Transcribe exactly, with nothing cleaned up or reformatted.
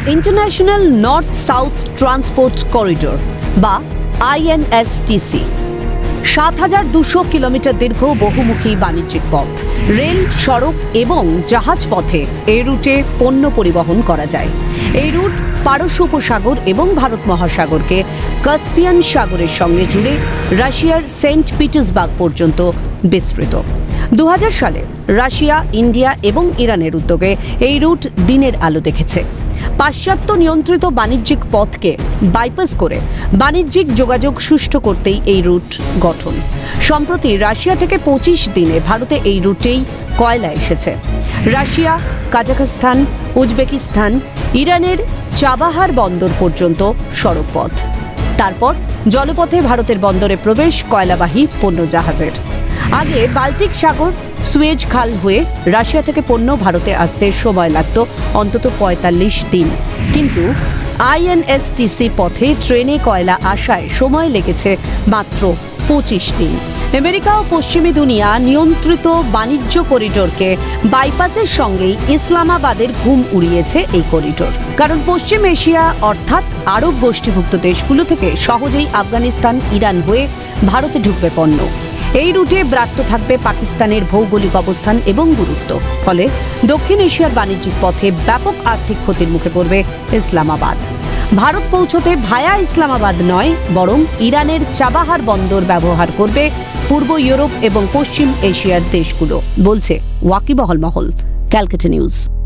International north south transport corridor বা I N S T C সাত হাজার দুশো কিলোমিটার দীর্ঘ বহুমুখী বাণিজ্যিক পথ। রেল, সড়ক এবং জাহাজ পথে এই রুটে পণ্য পরিবহন করা যায়। এই রুট পারস্য উপসাগর এবং ভারত মহাসাগরকে কাস্পিয়ান সাগরের সঙ্গে জুড়ে রাশিয়ার সেন্ট পিটার্সবার্গ পর্যন্ত বিস্তৃত। দু হাজার সালে রাশিয়া, ইন্ডিয়া এবং ইরানের উদ্যোগে এই রুট দিনের আলো দেখেছে। পাশ্চাত্য নিয়ন্ত্রিত বাণিজ্যিক পথকে বাইপাস করে বাণিজ্যিক যোগাযোগ সুষ্ঠু করতেই এই রুট গঠন। সম্প্রতি রাশিয়া থেকে পঁচিশ দিনে ভারতে এই রুটেই কয়লা এসেছে। রাশিয়া, কাজাখস্তান, উজবেকিস্তান, ইরানের চাবাহার বন্দর পর্যন্ত সড়ক পথ। তারপর জলপথে ভারতের বন্দরে প্রবেশ কয়লাবাহী পণ্য জাহাজের। আগে বাল্টিক সাগর, সুয়েজ খাল হয়ে রাশিয়া থেকে পণ্য ভারতে আসতে সময় লাগত অন্তত পঁয়তাল্লিশ দিন, কিন্তু I N S T C পথে ট্রেনে কয়লা আসায় সময় লেগেছে মাত্র পঁচিশ দিন। আমেরিকা ও পশ্চিমী দুনিয়া নিয়ন্ত্রিত বাণিজ্য করিডোরকে বাইপাসের সঙ্গেই ইসলামাবাদের ঘুম উড়িয়েছে এই করিডোর। কারণ পশ্চিম এশিয়া অর্থাৎ আরব গোষ্ঠীভুক্ত দেশগুলো থেকে সহজেই আফগানিস্তান, ইরান হয়ে ভারতে ঢুকবে পণ্য। এই রুটে ব্রাত্য থাকবে পাকিস্তানের ভৌগোলিক অবস্থান এবং গুরুত্ব। ফলে দক্ষিণ এশিয়ার বাণিজ্যিক পথে ব্যাপক আর্থিক ক্ষতির মুখে পড়বে ইসলামাবাদ। ভারত পৌঁছতে ভায়া ইসলামাবাদ নয়, বরং ইরানের চাবাহার বন্দর ব্যবহার করবে পূর্ব ইউরোপ এবং পশ্চিম এশিয়ার দেশগুলো, বলছে ওয়াকিবহাল মহল। Calcutta news.